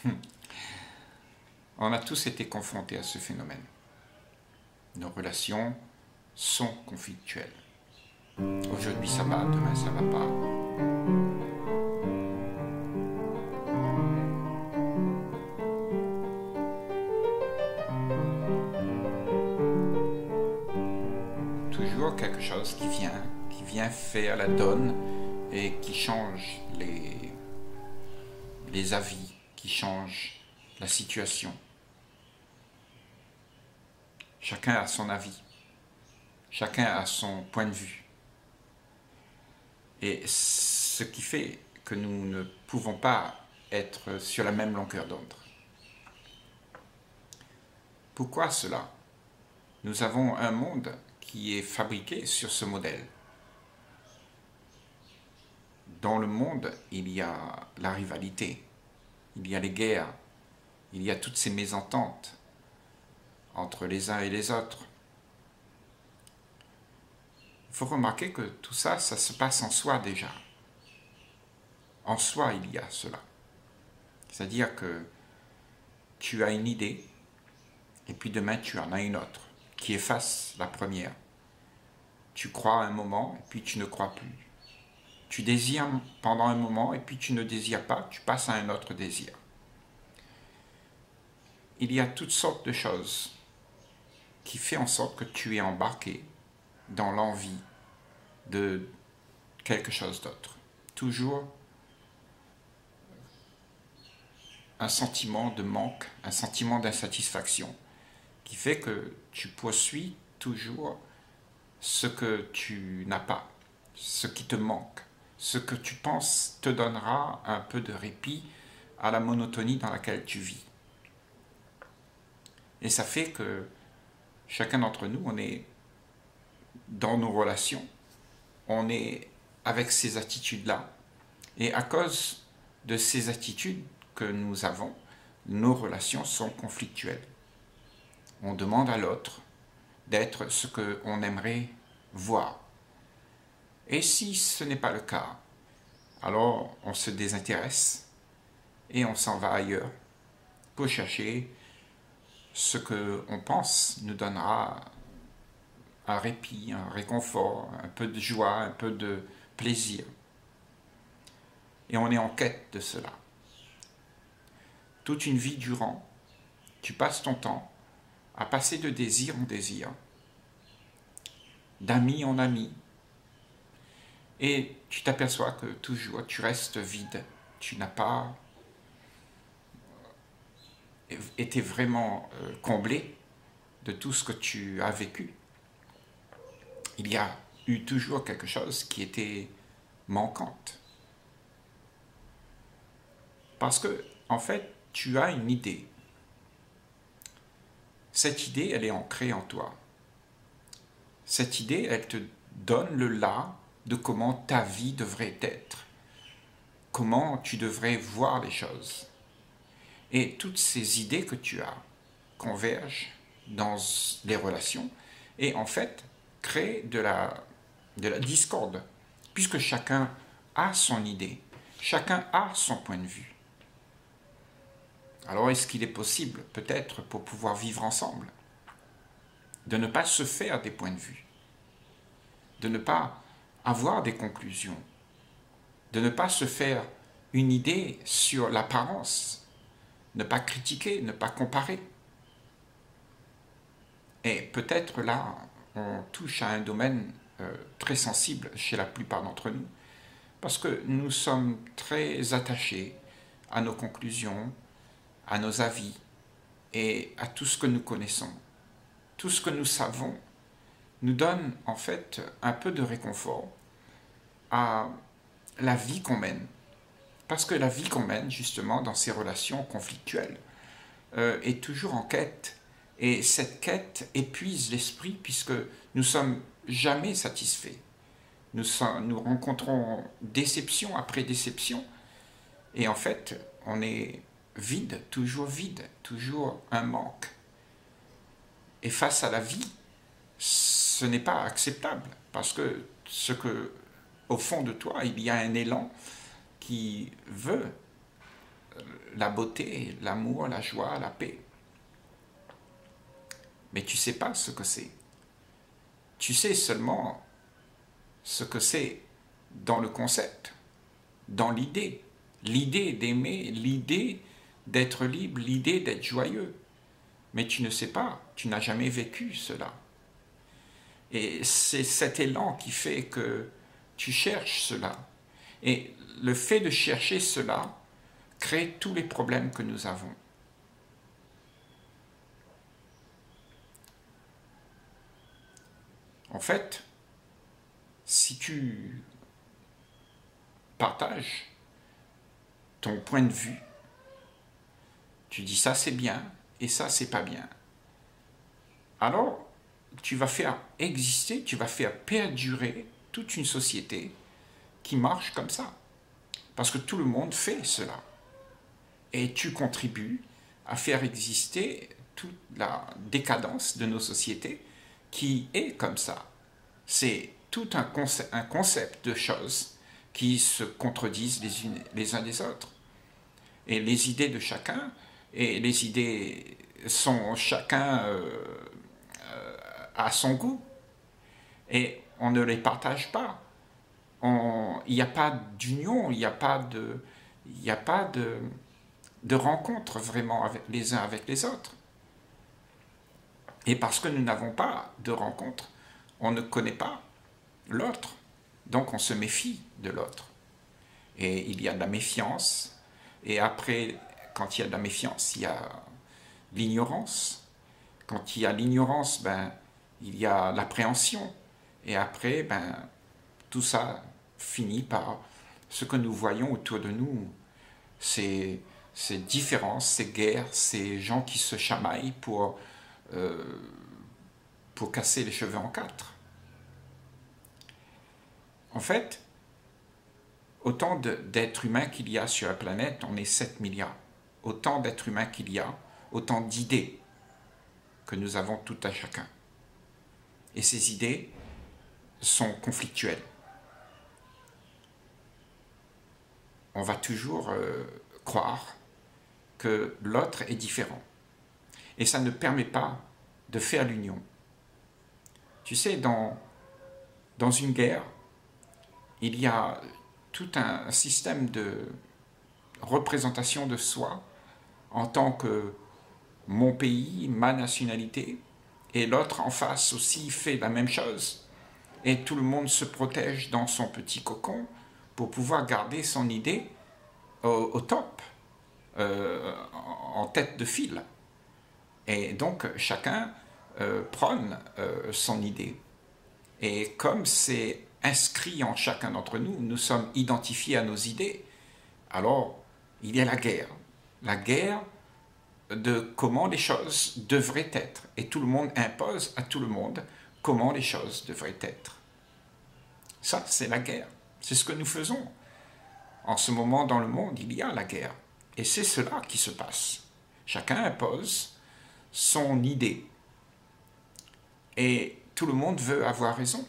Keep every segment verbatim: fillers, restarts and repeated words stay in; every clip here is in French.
On a tous été confrontés à ce phénomène. Nos relations sont conflictuelles. Aujourd'hui ça va, demain ça va pas. Toujours quelque chose qui vient, qui vient faire la donne et qui change les, les avis, qui change la situation. Chacun a son avis, chacun a son point de vue. Et ce qui fait que nous ne pouvons pas être sur la même longueur d'onde. Pourquoi cela? Nous avons un monde qui est fabriqué sur ce modèle. Dans le monde, il y a la rivalité, il y a les guerres, il y a toutes ces mésententes entre les uns et les autres. Il faut remarquer que tout ça, ça se passe en soi déjà. En soi, il y a cela. C'est-à-dire que tu as une idée, et puis demain tu en as une autre, qui efface la première. Tu crois un moment, et puis tu ne crois plus. Tu désires pendant un moment, et puis tu ne désires pas, tu passes à un autre désir. Il y a toutes sortes de choses qui font en sorte que tu es embarqué dans l'envie de quelque chose d'autre. Toujours un sentiment de manque, un sentiment d'insatisfaction qui fait que tu poursuis toujours ce que tu n'as pas, ce qui te manque, ce que tu penses te donnera un peu de répit à la monotonie dans laquelle tu vis. Et ça fait que chacun d'entre nous, on est dans nos relations, on est avec ces attitudes-là. Et à cause de ces attitudes que nous avons, nos relations sont conflictuelles. On demande à l'autre d'être ce qu'on aimerait voir. Et si ce n'est pas le cas, alors on se désintéresse et on s'en va ailleurs pour chercher ce qu'on pense nous donnera un répit, un réconfort, un peu de joie, un peu de plaisir. Et on est en quête de cela. Toute une vie durant, tu passes ton temps à passer de désir en désir, d'ami en ami, et tu t'aperçois que toujours tu restes vide, tu n'as pas été vraiment comblé de tout ce que tu as vécu. Il y a eu toujours quelque chose qui était manquante. Parce que, en fait, tu as une idée. Cette idée, elle est ancrée en toi. Cette idée, elle te donne le là de comment ta vie devrait être, comment tu devrais voir les choses. Et toutes ces idées que tu as convergent dans les relations et en fait créent de la, de la discorde, puisque chacun a son idée, chacun a son point de vue. Alors est-ce qu'il est possible, peut-être, pour pouvoir vivre ensemble, de ne pas se faire des points de vue, de ne pas avoir des conclusions, de ne pas se faire une idée sur l'apparence, ne pas critiquer, ne pas comparer. Et peut-être là, on touche à un domaine euh, très sensible chez la plupart d'entre nous, parce que nous sommes très attachés à nos conclusions, à nos avis et à tout ce que nous connaissons. Tout ce que nous savons nous donne en fait un peu de réconfort à la vie qu'on mène. Parce que la vie qu'on mène justement dans ces relations conflictuelles euh, est toujours en quête. Et cette quête épuise l'esprit puisque nous ne sommes jamais satisfaits. Nous, sommes, nous rencontrons déception après déception et en fait on est vide, toujours vide, toujours un manque. Et face à la vie, ce n'est pas acceptable parce que ce que, au fond de toi, il y a un élan qui veut la beauté, l'amour, la joie, la paix. Mais tu ne sais pas ce que c'est. Tu sais seulement ce que c'est dans le concept, dans l'idée. L'idée d'aimer, l'idée d'être libre, l'idée d'être joyeux. Mais tu ne sais pas, tu n'as jamais vécu cela. Et c'est cet élan qui fait que tu cherches cela. Et le fait de chercher cela crée tous les problèmes que nous avons. En fait, si tu partages ton point de vue, tu dis ça c'est bien et ça c'est pas bien, alors tu vas faire exister, tu vas faire perdurer toute une société qui marche comme ça. Parce que tout le monde fait cela. Et tu contribues à faire exister toute la décadence de nos sociétés qui est comme ça. C'est tout un concept, un concept de choses qui se contredisent les, unes, les uns des autres. Et les idées de chacun, et les idées sont chacun euh, euh, à son goût. Et on ne les partage pas. Il n'y a pas d'union, il n'y a pas de, il n'y a pas de, de rencontre vraiment avec les uns avec les autres. Et parce que nous n'avons pas de rencontre, on ne connaît pas l'autre. Donc on se méfie de l'autre. Et il y a de la méfiance. Et après, quand il y a de la méfiance, il y a l'ignorance. Quand il y a l'ignorance, ben, il y a l'appréhension. Et après, ben, tout ça finit par ce que nous voyons autour de nous. Ces, ces différences, ces guerres, ces gens qui se chamaillent pour, euh, pour casser les cheveux en quatre. En fait, autant d'êtres humains qu'il y a sur la planète, on est sept milliards. Autant d'êtres humains qu'il y a, autant d'idées que nous avons tout à chacun. Et ces idées sont conflictuelles. On va toujours euh, croire que l'autre est différent. Et ça ne permet pas de faire l'union. Tu sais, dans, dans une guerre, il y a tout un système de représentation de soi en tant que mon pays, ma nationalité, et l'autre en face aussi fait la même chose. Et tout le monde se protège dans son petit cocon pour pouvoir garder son idée au, au top, euh, en tête de file. Et donc chacun euh, prône euh, son idée. Et comme c'est inscrit en chacun d'entre nous, nous sommes identifiés à nos idées, alors il y a la guerre. La guerre de comment les choses devraient être. Et tout le monde impose à tout le monde comment les choses devraient être. Ça, c'est la guerre. C'est ce que nous faisons. En ce moment, dans le monde, il y a la guerre. Et c'est cela qui se passe. Chacun impose son idée. Et tout le monde veut avoir raison.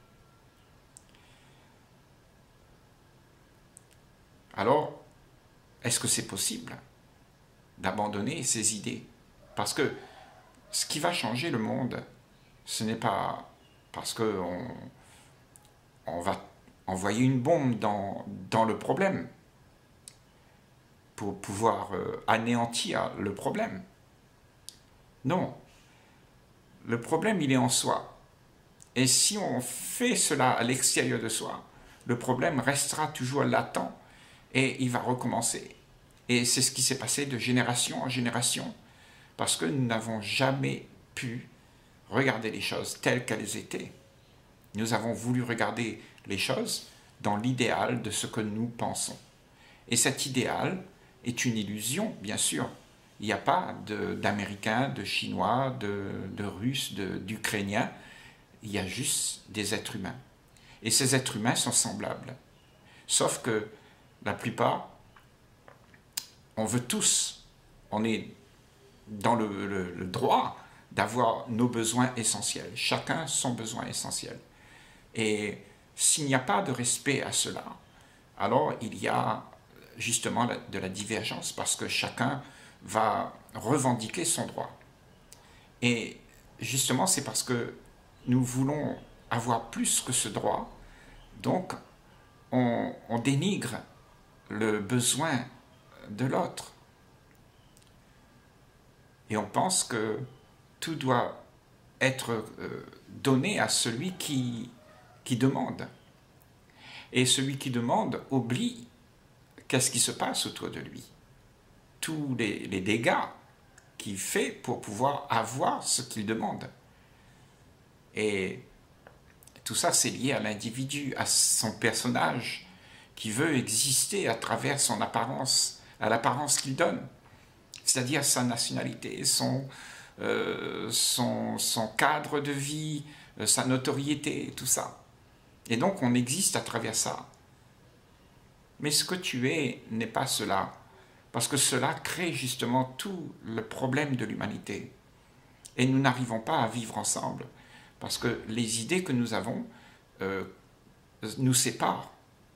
Alors, est-ce que c'est possible d'abandonner ces idées? Parce que ce qui va changer le monde, ce n'est pas parce qu'on on va envoyer une bombe dans, dans le problème pour pouvoir euh, anéantir le problème. Non. Le problème, il est en soi. Et si on fait cela à l'extérieur de soi, le problème restera toujours latent et il va recommencer. Et c'est ce qui s'est passé de génération en génération, parce que nous n'avons jamais pu regarder les choses telles qu'elles étaient. Nous avons voulu regarder les choses dans l'idéal de ce que nous pensons. Et cet idéal est une illusion, bien sûr. Il n'y a pas d'Américains, de, de Chinois, de, de Russes, d'Ukrainiens. Il y a juste des êtres humains. Et ces êtres humains sont semblables. Sauf que la plupart, on veut tous, on est dans le, le, le droit d'avoir nos besoins essentiels. Chacun son besoin essentiel. Et s'il n'y a pas de respect à cela, alors il y a justement de la divergence, parce que chacun va revendiquer son droit. Et justement, c'est parce que nous voulons avoir plus que ce droit, donc on, on dénigre le besoin de l'autre. Et on pense que tout doit être euh, donné à celui qui, qui demande. Et celui qui demande oublie qu'est-ce qui se passe autour de lui. Tous les, les dégâts qu'il fait pour pouvoir avoir ce qu'il demande. Et tout ça, c'est lié à l'individu, à son personnage, qui veut exister à travers son apparence, à l'apparence qu'il donne. C'est-à-dire sa nationalité, son, euh, son, son cadre de vie, euh, sa notoriété, tout ça. Et donc on existe à travers ça. Mais ce que tu es n'est pas cela, parce que cela crée justement tout le problème de l'humanité. Et nous n'arrivons pas à vivre ensemble, parce que les idées que nous avons euh, nous séparent.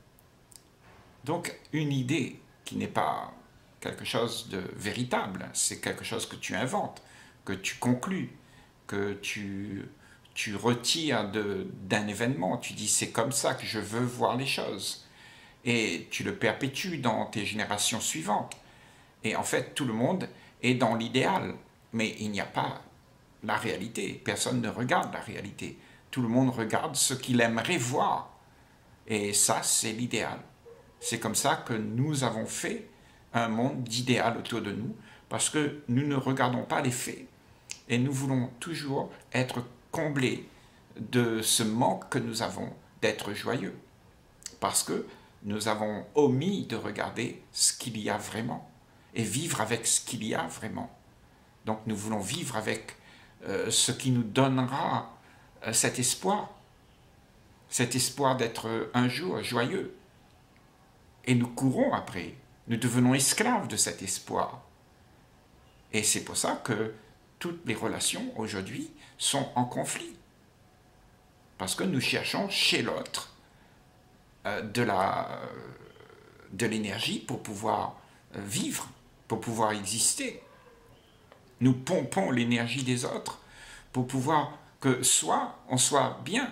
Donc une idée qui n'est pas quelque chose de véritable, c'est quelque chose que tu inventes, que tu conclus, que tu, tu retires d'un événement, tu dis c'est comme ça que je veux voir les choses, et tu le perpétues dans tes générations suivantes. Et en fait, tout le monde est dans l'idéal, mais il n'y a pas la réalité, personne ne regarde la réalité, tout le monde regarde ce qu'il aimerait voir, et ça c'est l'idéal. C'est comme ça que nous avons fait un monde d'idéal autour de nous, parce que nous ne regardons pas les faits, et nous voulons toujours être comblés de ce manque que nous avons d'être joyeux, parce que nous avons omis de regarder ce qu'il y a vraiment, et vivre avec ce qu'il y a vraiment. Donc nous voulons vivre avec euh, ce qui nous donnera euh, cet espoir, cet espoir d'être un jour joyeux, et nous courons après. Nous devenons esclaves de cet espoir. Et c'est pour ça que toutes les relations aujourd'hui sont en conflit. Parce que nous cherchons chez l'autre euh, de la, euh, de l'énergie pour pouvoir euh, vivre, pour pouvoir exister. Nous pompons l'énergie des autres pour pouvoir que soit on soit bien.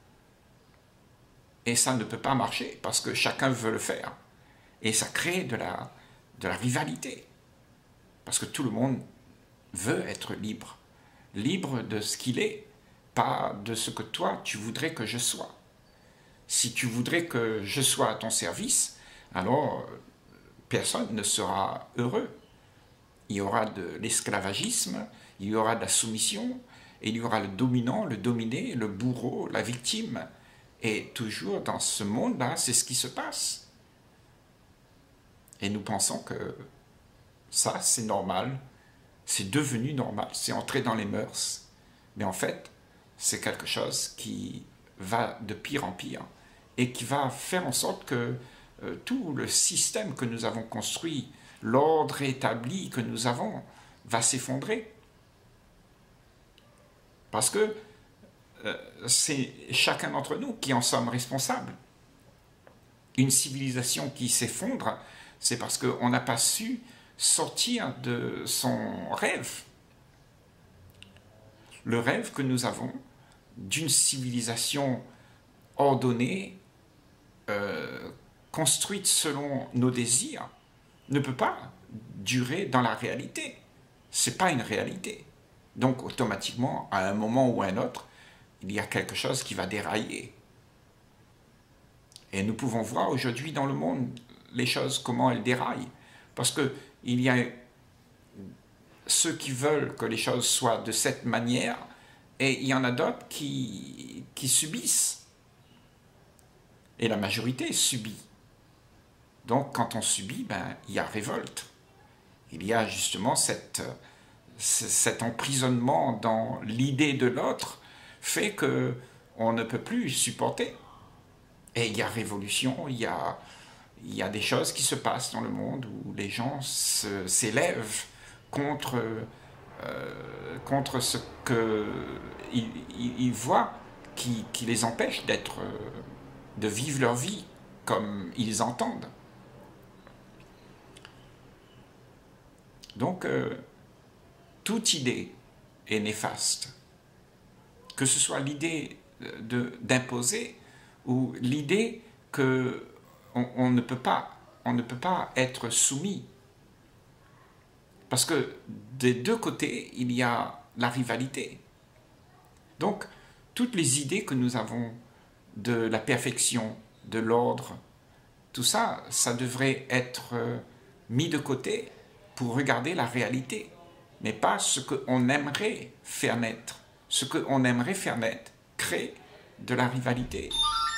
Et ça ne peut pas marcher parce que chacun veut le faire. Et ça crée de la, de la rivalité. Parce que tout le monde veut être libre. Libre de ce qu'il est, pas de ce que toi, tu voudrais que je sois. Si tu voudrais que je sois à ton service, alors personne ne sera heureux. Il y aura de l'esclavagisme, il y aura de la soumission, et il y aura le dominant, le dominé, le bourreau, la victime. Et toujours dans ce monde-là, c'est ce qui se passe. Et nous pensons que ça, c'est normal, c'est devenu normal, c'est entré dans les mœurs. Mais en fait, c'est quelque chose qui va de pire en pire et qui va faire en sorte que euh, tout le système que nous avons construit, l'ordre établi que nous avons, va s'effondrer. Parce que euh, c'est chacun d'entre nous qui en sommes responsables. Une civilisation qui s'effondre, c'est parce qu'on n'a pas su sortir de son rêve. Le rêve que nous avons d'une civilisation ordonnée, euh, construite selon nos désirs, ne peut pas durer dans la réalité. Ce n'est pas une réalité. Donc automatiquement, à un moment ou à un autre, il y a quelque chose qui va dérailler. Et nous pouvons voir aujourd'hui dans le monde les choses, comment elles déraillent. Parce qu'il y a ceux qui veulent que les choses soient de cette manière, et il y en a d'autres qui, qui subissent. Et la majorité subit. Donc quand on subit, ben, il y a révolte. Il y a justement cette, cet emprisonnement dans l'idée de l'autre, fait qu'on ne peut plus supporter. Et il y a révolution, il y a... Il y a des choses qui se passent dans le monde où les gens s'élèvent contre, euh, contre ce qu'ils ils voient qui, qui les empêche d'être, de vivre leur vie comme ils entendent. Donc, euh, toute idée est néfaste. Que ce soit l'idée d'imposer ou l'idée qu'on on ne peut pas, on ne peut pas être soumis. Parce que des deux côtés, il y a la rivalité. Donc, toutes les idées que nous avons de la perfection, de l'ordre, tout ça, ça devrait être mis de côté pour regarder la réalité, mais pas ce qu'on aimerait faire naître. Ce qu'on aimerait faire naître crée de la rivalité.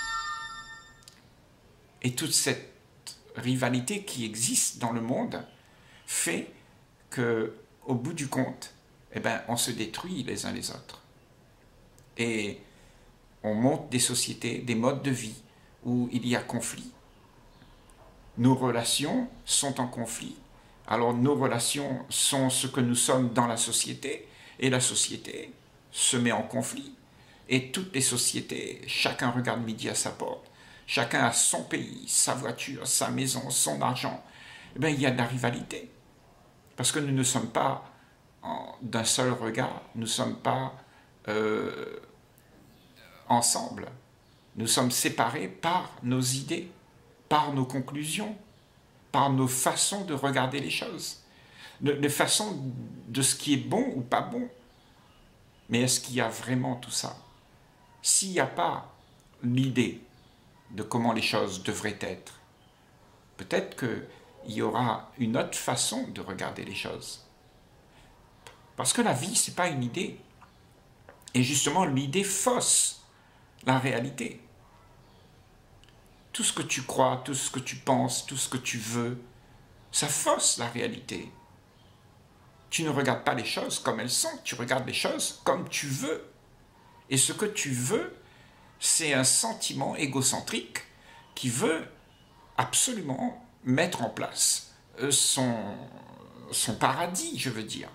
Et toute cette rivalité qui existe dans le monde fait qu'au bout du compte, eh ben, on se détruit les uns les autres. Et on monte des sociétés, des modes de vie où il y a conflit. Nos relations sont en conflit. Alors nos relations sont ce que nous sommes dans la société, et la société se met en conflit. Et toutes les sociétés, chacun regarde midi à sa porte, chacun a son pays, sa voiture, sa maison, son argent. Eh bien, il y a de la rivalité. Parce que nous ne sommes pas d'un seul regard, nous ne sommes pas euh, ensemble. Nous sommes séparés par nos idées, par nos conclusions, par nos façons de regarder les choses, de, de façon de ce qui est bon ou pas bon. Mais est-ce qu'il y a vraiment tout ça? S'il n'y a pas l'idée de comment les choses devraient être, peut-être qu'il y aura une autre façon de regarder les choses. Parce que la vie, ce n'est pas une idée. Et justement, l'idée fausse la réalité. Tout ce que tu crois, tout ce que tu penses, tout ce que tu veux, ça fausse la réalité. Tu ne regardes pas les choses comme elles sont, tu regardes les choses comme tu veux. Et ce que tu veux, c'est un sentiment égocentrique qui veut absolument mettre en place son, son paradis, je veux dire.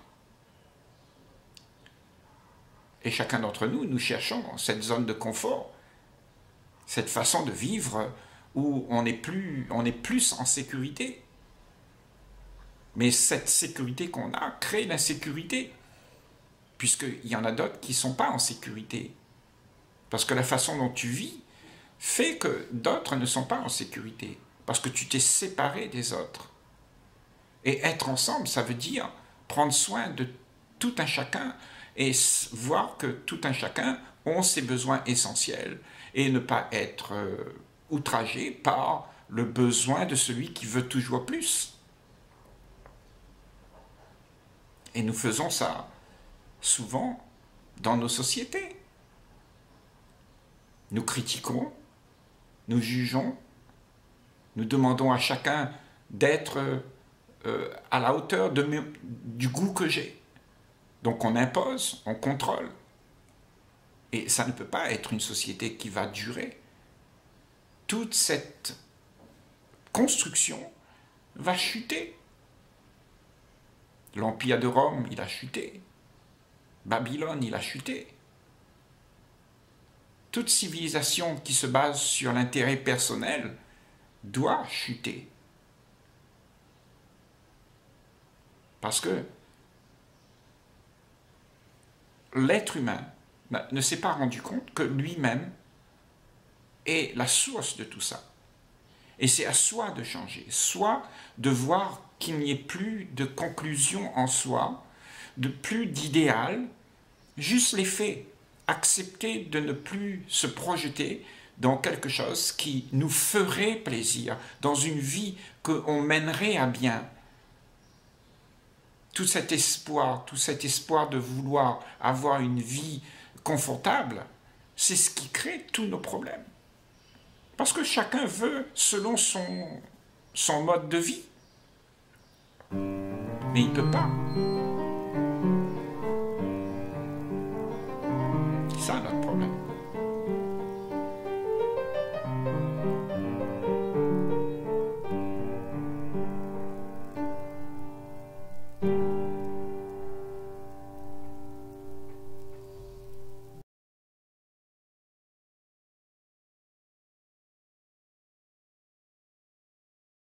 Et chacun d'entre nous, nous cherchons cette zone de confort, cette façon de vivre où on est plus, on est plus en sécurité. Mais cette sécurité qu'on a crée l'insécurité, puisqu'il y en a d'autres qui ne sont pas en sécurité. Parce que la façon dont tu vis fait que d'autres ne sont pas en sécurité, parce que tu t'es séparé des autres. Et être ensemble, ça veut dire prendre soin de tout un chacun et voir que tout un chacun ont ses besoins essentiels et ne pas être euh, outragé par le besoin de celui qui veut toujours plus. Et nous faisons ça souvent dans nos sociétés. Nous critiquons, nous jugeons, nous demandons à chacun d'être euh, à la hauteur de mes, du goût que j'ai. Donc on impose, on contrôle. Et ça ne peut pas être une société qui va durer. Toute cette construction va chuter. L'Empire de Rome, il a chuté. Babylone, il a chuté. Toute civilisation qui se base sur l'intérêt personnel doit chuter. Parce que l'être humain ne s'est pas rendu compte que lui-même est la source de tout ça. Et c'est à soi de changer, soit de voir qu'il n'y ait plus de conclusion en soi, de plus d'idéal, juste les faits. Accepter de ne plus se projeter dans quelque chose qui nous ferait plaisir, dans une vie qu'on mènerait à bien. Tout cet espoir, tout cet espoir de vouloir avoir une vie confortable, c'est ce qui crée tous nos problèmes. Parce que chacun veut selon son, son mode de vie. Mais il ne peut pas. C'est ça notre problème.